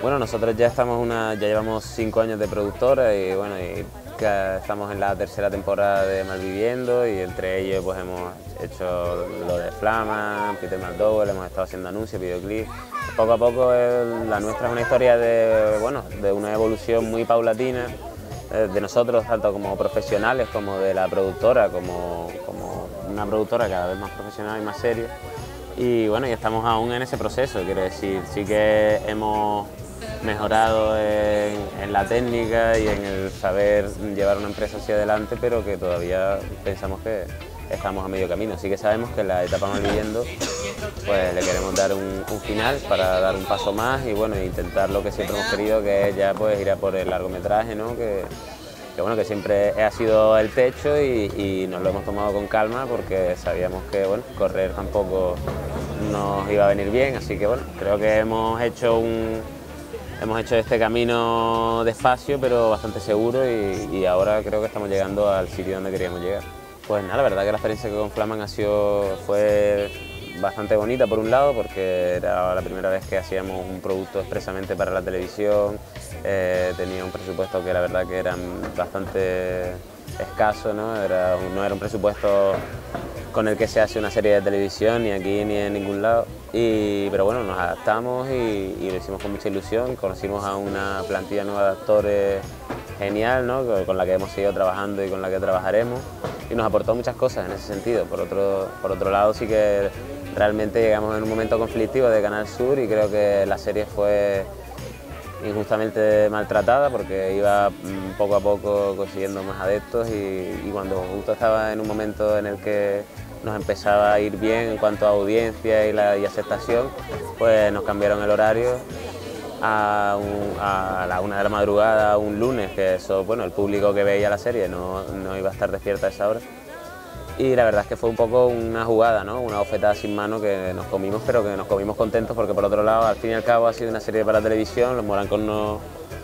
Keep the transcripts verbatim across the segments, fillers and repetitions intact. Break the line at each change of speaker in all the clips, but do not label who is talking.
Bueno, nosotros ya estamos una, ya llevamos cinco años de productora y bueno, y que estamos en la tercera temporada de Malviviendo y entre ellos pues hemos hecho lo de Flama, Peter McDowell, hemos estado haciendo anuncios, videoclips. Poco a poco el, la nuestra es una historia de, bueno, de una evolución muy paulatina eh, de nosotros, tanto como profesionales como de la productora, como, como una productora cada vez más profesional y más seria. Y bueno, y estamos aún en ese proceso, quiero decir, sí que hemos mejorado en, en la técnica y en el saber llevar una empresa hacia adelante, pero que todavía pensamos que estamos a medio camino. Sí que sabemos que en la etapa Malviviendo pues le queremos dar un, un final para dar un paso más y bueno, intentar lo que siempre hemos querido, que es ya pues ir a por el largometraje, ¿no? que, que bueno, que siempre ha sido el techo y, y nos lo hemos tomado con calma porque sabíamos que bueno, correr tampoco nos iba a venir bien, así que bueno, creo que hemos hecho un Hemos hecho este camino despacio, pero bastante seguro y, y ahora creo que estamos llegando al sitio donde queríamos llegar. Pues nada, la verdad que la experiencia con Flaman ha sido, fue bastante bonita por un lado, porque era la primera vez que hacíamos un producto expresamente para la televisión, eh, tenía un presupuesto que la verdad que era bastante escaso, ¿no? Era, no era un presupuesto con el que se hace una serie de televisión, ni aquí ni en ningún lado. Y, pero bueno, nos adaptamos y, y lo hicimos con mucha ilusión, conocimos a una plantilla nueva de actores genial, ¿no? con la que hemos seguido trabajando y con la que trabajaremos, y nos aportó muchas cosas en ese sentido. Por otro, por otro lado, sí que realmente llegamos en un momento conflictivo de Canal Sur y creo que la serie fue injustamente maltratada porque iba poco a poco consiguiendo más adeptos y, y cuando justo estaba en un momento en el que nos empezaba a ir bien en cuanto a audiencia y, la, y aceptación, pues nos cambiaron el horario a, un, a la una de la madrugada un lunes, que eso, bueno, el público que veía la serie no, no iba a estar despierta a esa hora. Y la verdad es que fue un poco una jugada, ¿no? Una bofetada sin mano que nos comimos, pero que nos comimos contentos porque por otro lado, al fin y al cabo, ha sido una serie para televisión, los Morancos nos,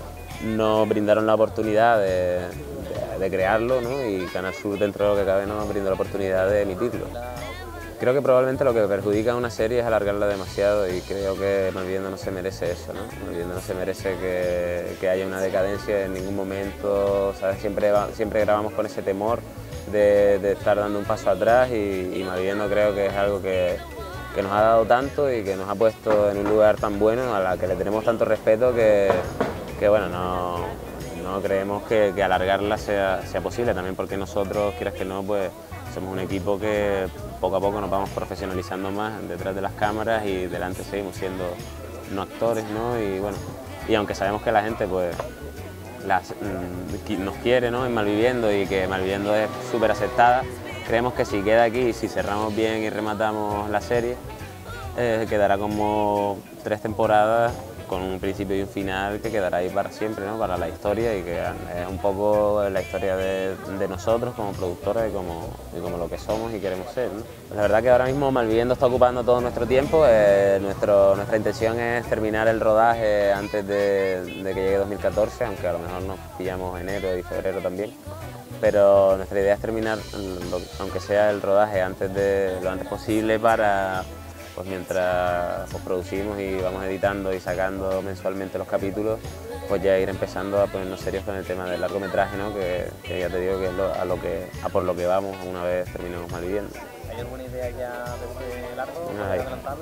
nos brindaron la oportunidad de, de, de crearlo, ¿no? Y Canal Sur, dentro de lo que cabe, nos brindó la oportunidad de emitirlo. Creo que probablemente lo que perjudica a una serie es alargarla demasiado y creo que Malviviendo no se merece eso, ¿no? Malviviendo no se merece que, que haya una decadencia en ningún momento, ¿sabes? Siempre, siempre grabamos con ese temor de, de estar dando un paso atrás y, y Malviviendo creo que es algo que, que nos ha dado tanto y que nos ha puesto en un lugar tan bueno, a la que le tenemos tanto respeto que, que bueno, no, no creemos que, que alargarla sea, sea posible, también porque nosotros, quieras que no, pues somos un equipo que poco a poco nos vamos profesionalizando más detrás de las cámaras y delante seguimos siendo no actores, ¿no? Y bueno, y aunque sabemos que la gente pues las, nos quiere, ¿no? En Malviviendo y que Malviviendo es súper aceptada, creemos que si queda aquí y si cerramos bien y rematamos la serie, eh, quedará como tres temporadas con un principio y un final que quedará ahí para siempre, ¿no? Para la historia y que es un poco la historia de, de nosotros como productora y como, y como lo que somos y queremos ser, ¿no? La verdad que ahora mismo Malviviendo está ocupando todo nuestro tiempo, eh, nuestro, nuestra intención es terminar el rodaje antes de, de que llegue dos mil catorce, aunque a lo mejor nos pillamos enero y febrero también, pero nuestra idea es terminar, lo, aunque sea el rodaje antes de, lo antes posible para pues mientras pues, producimos y vamos editando y sacando mensualmente los capítulos, pues ya ir empezando a ponernos serios con el tema del largometraje, ¿no? que, que ya te digo que es lo, a, lo que, a por lo que vamos una vez terminemos Malviviendo.
¿Hay alguna idea ya de este largo?
Hay,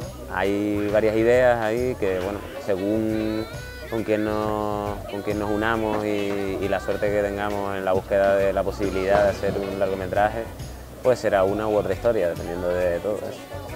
hay varias ideas ahí que, bueno, según con quién nos, con quién nos unamos y, y la suerte que tengamos en la búsqueda de la posibilidad de hacer un largometraje, pues será una u otra historia, dependiendo de todo eso.